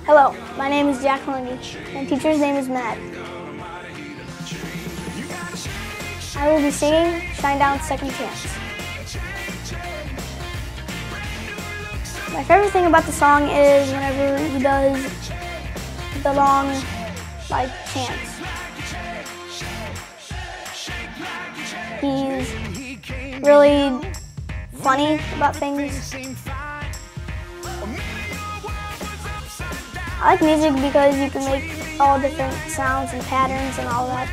Hello, my name is Jack Lundy, and teacher's name is Matt. I will be singing Shinedown's Second Chance. My favorite thing about the song is whenever he does the long, chants. He's really funny about things. I like music because you can make all different sounds and patterns and all that.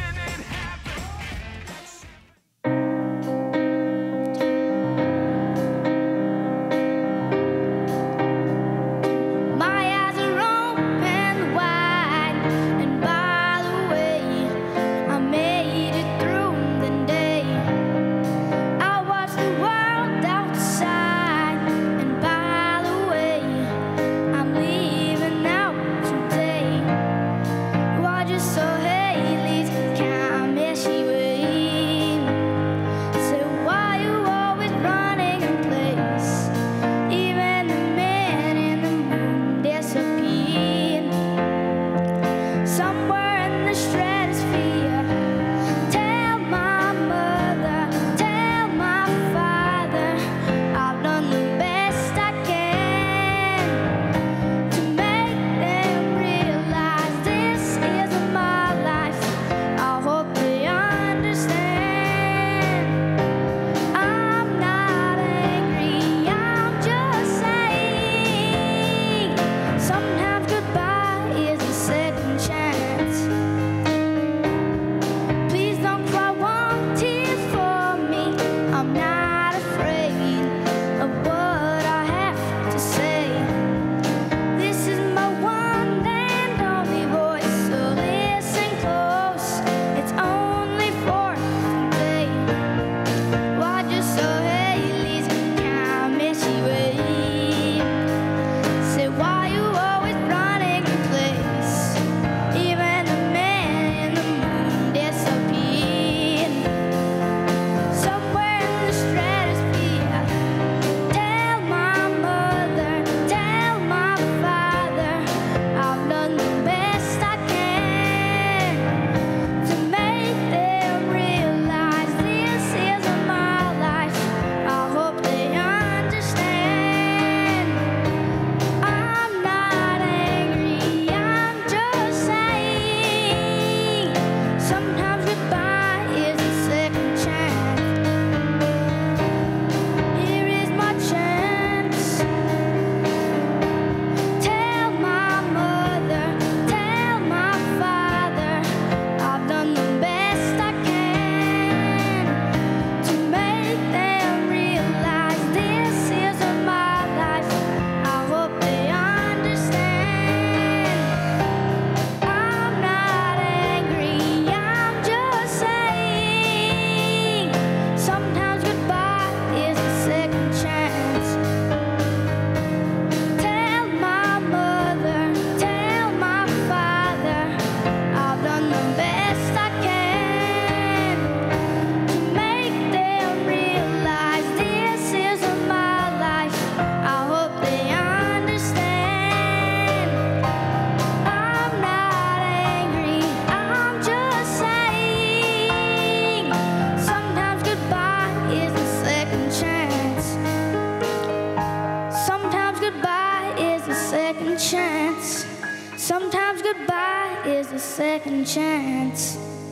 Chance. Sometimes goodbye is a second chance.